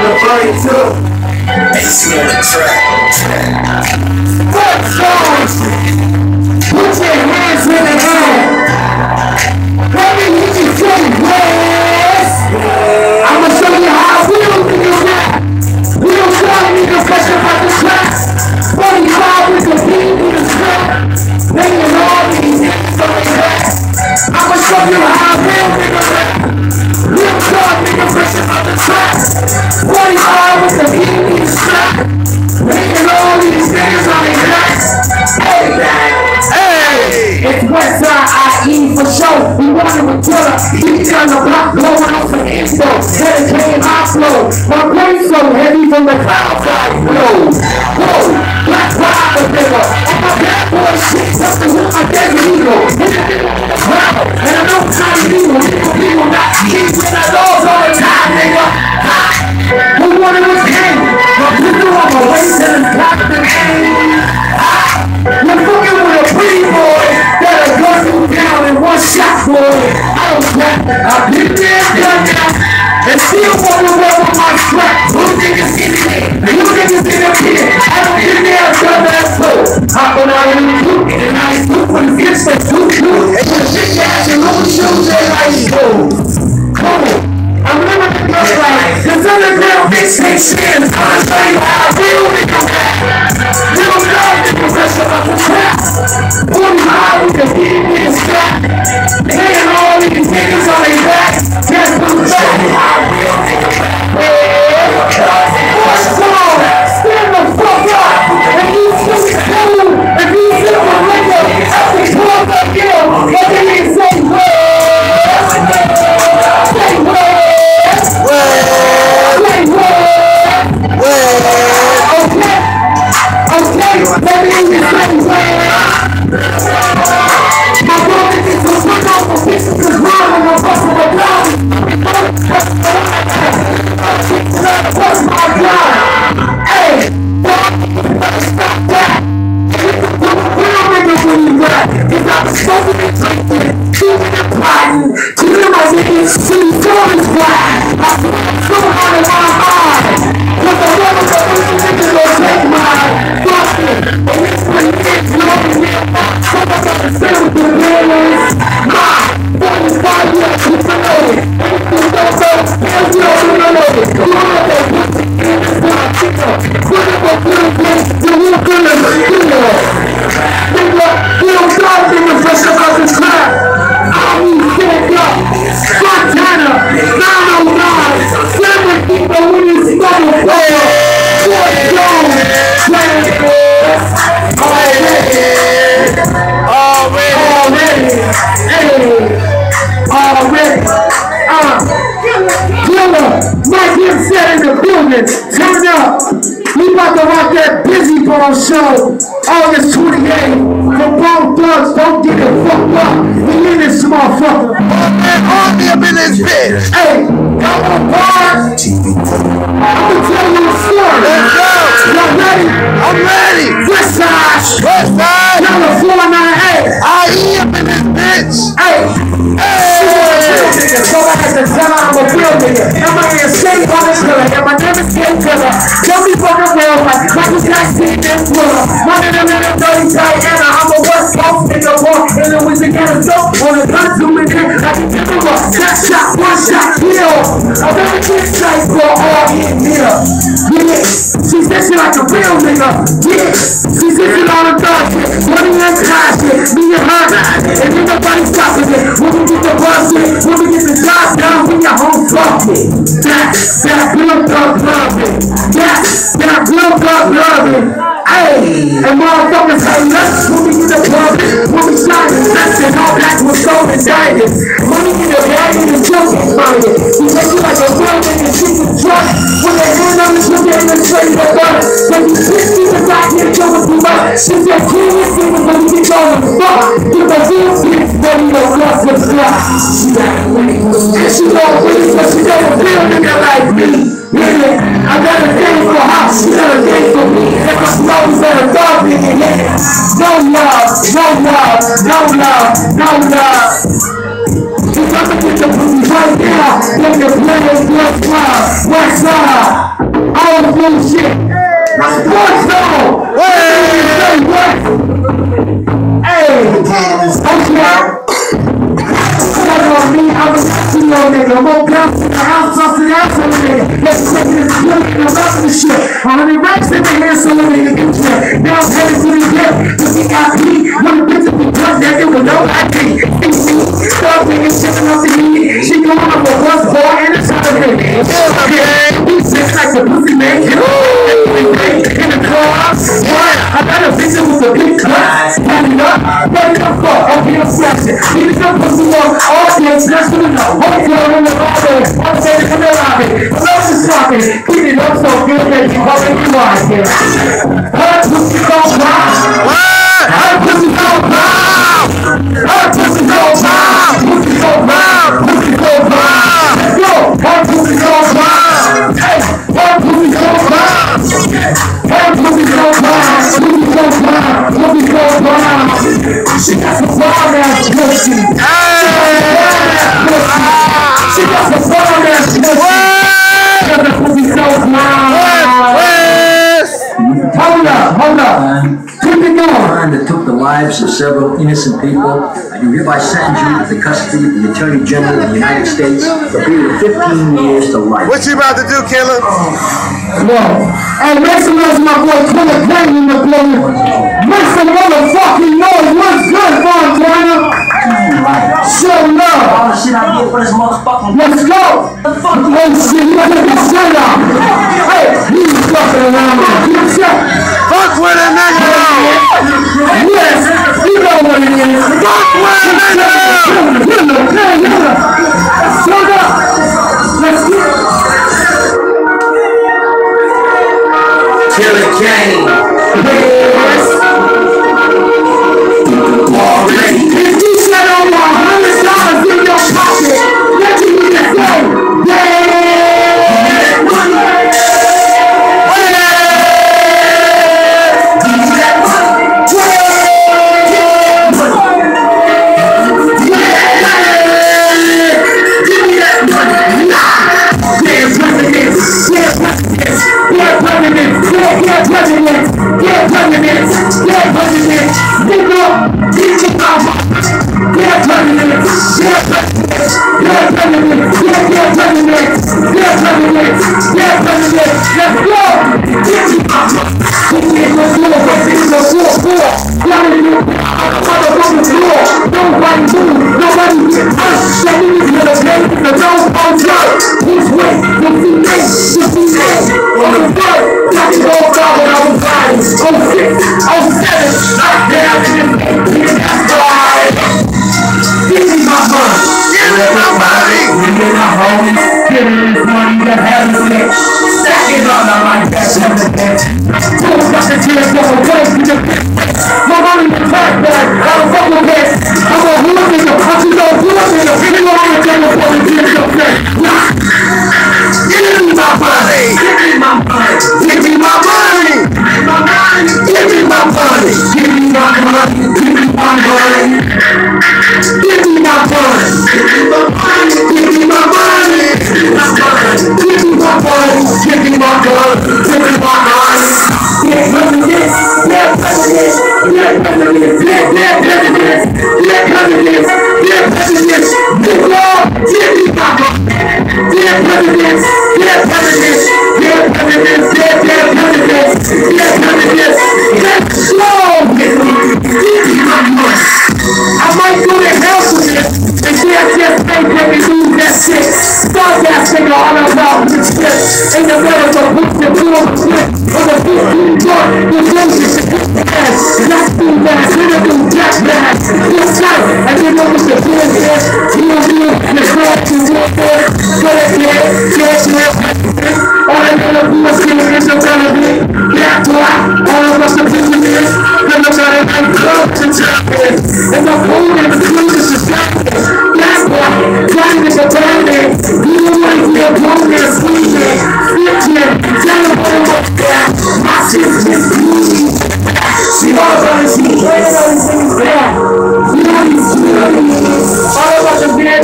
AC on the track. What songs? Put your hands in the air. Let me hear you say yes. I'ma show you how we don't do that. We don't start niggas fresh about the tracks. 45 with the beat in the track. Banging all these niggas on the track. I'ma show you how real niggas rap. Real talk niggas fresh about the tracks. 45 with the beat in the track. Banging all these niggas on the tracks. Hey, it's Westside IE for show. We wanted with Twitter. Beats on the block blowing off some info. Dedicated high flow. My brain's so heavy from the cloud side flow. Whoa, black power nigga. On my bad boy shit, something with my desert eagle. Wow, and I know how to do it. People not keep with our dogs all the time, nigga. Who wanted with king? My pistol on my waist and it's got the name. You're fucking with a pretty boy that'll gun you down in one shot, boy. I don't care. I've been there, done that, and still want to wear on my strap. Who niggas in here? You niggas in here. I don't been there, done that, so hopping out in the coupe, and I ain't soup when it gets that soup, and the shit gas and little shoes and ice cold. Come on. I'm living the good life. This underground bitch ain't shit. I'm gonna show you how real niggas rap. Real love niggas fresh about the trap. 45 with the beat in the strap. Laying all these niggas on their back. Just to show you how real niggas rap. What's wrong? Stand the fuck up. If you see cool, if you see a nigga, I can talk up here. But they ain't say well. Say well. Turn up. We about to rock that Busy Ball show August 28th. For Bone Thugs, don't get it fucked up. We in this motherfucker. Army up in this bitch. Hey, y'all want bars? I'm gonna tell you a story. Let's go. Y'all ready? I'm ready. Westside. Westside. California. IE up in this bitch. So I had to tell her I'm a real nigga. I'm out here straight on this killer. And my name is King Killer. Tell me fucking real like Michael Jackson and Thriller. My name is Dirty Diana. I'm a West Coast nigga. Walking in with the ghetto dope. On the gun to me, like a killer. That shot, one shot, kill. I never get straight for all in here. Yeah, she's dissing like a real nigga. Yeah, she's dissing on the dog shit. Money and cash shit. Me and her. And ain't nobody stopping it. When we get the bus shit, when we get the job done, we got home fucking. That real thug loving. That real thug loving. Hey, and motherfuckers hate us when we get the club, when we shot and left and all that was so indicted. Money in the bag and the children find it. We take you like a real nigga, shoot the truck. When they hand on the sugar and the straight the butter. When you switch people back here, kill us too much. She said, kill this nigga when you get on the fuck. Give a real bitch, then you know what's the fuck. She got a money, and she don't really, but she got a real nigga like me. Yeah, I got a thing for her, she got a thing for me. If I smoke, better dog nigga, yeah. No love, no love, no love, no love. If I can get the booty right now, then the players will fly. What's up? old school shit. Sports Zone. Hey, okay. On me, I was asking your nigga, more guns in the house, off the ass on the nigga. Let's take this killing and love this shit. 100 racks in the hand, so the nigga can check. Now I'm headed to the gym, to VIP. When the bitch be cut naked with no ID. Stop nigga shitting up the knee. She going up a bus bar and a shot of him. He sits like the pussy man. In the car. I got a picture with a big cut. Standing up, ready to fuck. Okay, I'm flashing. Need to come pussy on. All things, that's what I know. Hotel in the hallway. I'm saying to the lobby. Close is dropping. Keep it up so good that you already watch it. Her pussy go wild. Her pussy go wild. Her pussy go wild. Pussy go wild. Pussy go wild. Let's go. Her pussy go wild. Hey, her pussy go wild. Her pussy go wild. Pussy go wild. Pussy go wild. She got some wild ass pussy. She got some fun ass Hold up. Keep it going. That took the lives of several innocent people. I do hereby sentence you to the custody of the Attorney General of the United States for a period of 15 years to life. What you about to do, killer? Whoa. Hey, make some noise, my boy Killer Kane in the building. Make some motherfucking noise. What's good, Montana? Show love. All the shit I did for this motherfucking. Let's go. Oh shit, you gotta get shut up. Hey, he's fucking around with you. Fuck with a nigga! Yes, you know what it is. Fuck with a nigga! Shut up. Let's get it. Killer Kane. Yes. Already. If you said over $100 in your pocket, let you need to say, yeah, money.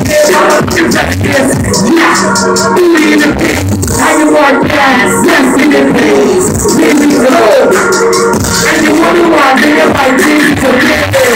Yes, it pays. Give me good. And you wonder why nigga like me to get it.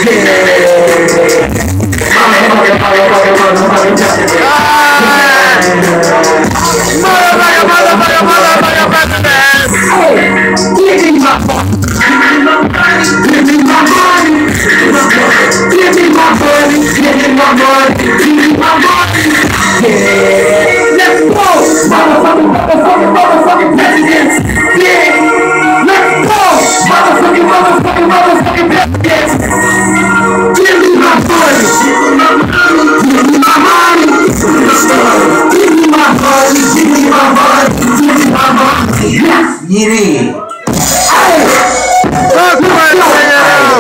Give me my money. Give me my money. Give me my money. Give me my money. Give me my money. Yeah. Let's go. Motherfucking presidents. Yeah. Let's go. Motherfucking presidents. Give me my money. Give me my money. Give me my money. Give me my money. Give me my money. Yes. Yeah. Fuck with a nigga.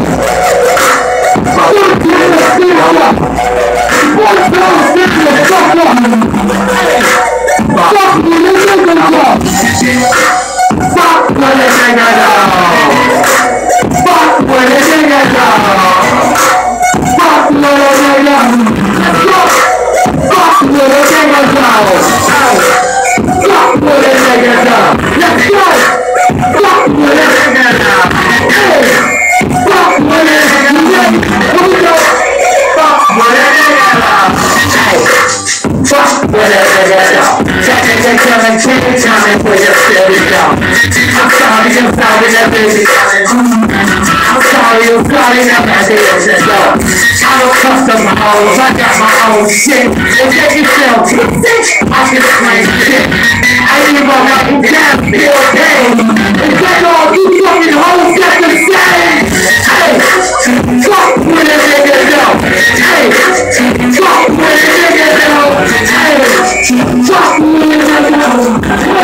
I don't custom my own, I got my own shit. And get yourself to I can explain shit. I ain't even got you can't feel pain. And that's all you fucking hoes got to say. Hey, fuck with a nigga though. Hey, fuck with a nigga though. Hey, fuck with a nigga though.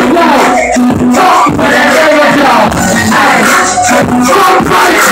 Fuck with a nigga though. Hey, fuck with a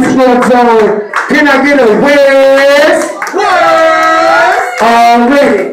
Can I get a whiz? Already.